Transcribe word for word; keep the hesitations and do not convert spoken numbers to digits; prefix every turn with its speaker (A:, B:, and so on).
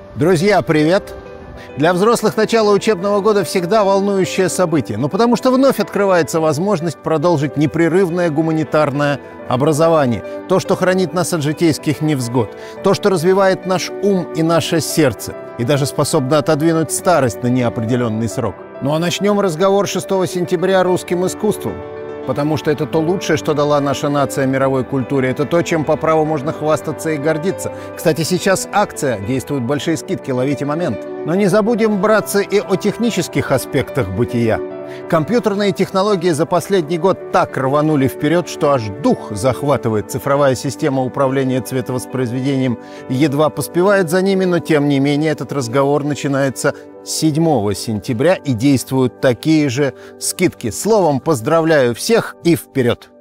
A: Друзья, привет! Для взрослых начало учебного года всегда волнующее событие, но потому что вновь открывается возможность продолжить непрерывное гуманитарное образование. То, что хранит нас от житейских невзгод. То, что развивает наш ум и наше сердце. И даже способно отодвинуть старость на неопределенный срок. Ну а начнем разговор шестого сентября русским искусством. Потому что это то лучшее, что дала наша нация мировой культуре. Это то, чем по праву можно хвастаться и гордиться. Кстати, сейчас акция, действуют большие скидки, ловите момент. Но не забудем, братцы, и о технических аспектах бытия. Компьютерные технологии за последний год так рванули вперед, что аж дух захватывает. Цифровая система управления цветовоспроизведением едва поспевает за ними, но тем не менее этот разговор начинается седьмого сентября и действуют такие же скидки. Словом, поздравляю всех и вперед!